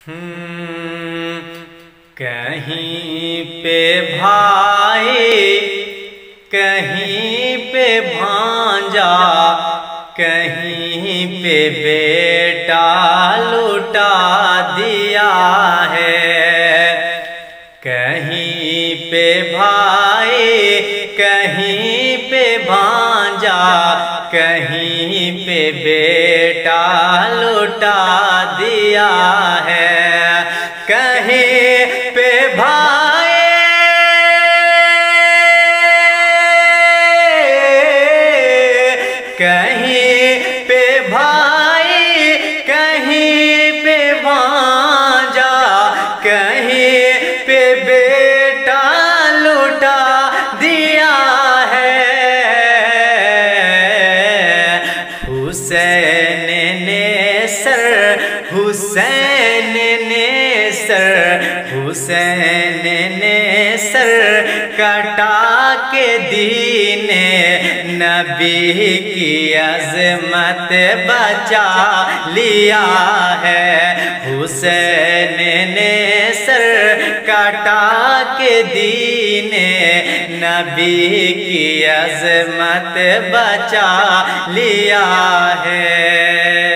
کہیں پہ بھائی کہیں پہ بھانجا کہیں پہ بیٹا لوٹا دیا ہے، کہیں پہ بھائی کہیں پہ بھانجا کہیں پہ بیٹا لوٹا دیا ہے، کہیں پہ بھائی کہیں پہ بھائی کہیں پہ بھانجا کہیں پہ بیٹا لوٹا دیا ہے، حسین نے سر حسین نے سر حسین نے سر کٹا کے دین نبی کی عظمت بچا لیا ہے، حسین نے سر کٹا کے دین نبی کی عظمت بچا لیا ہے۔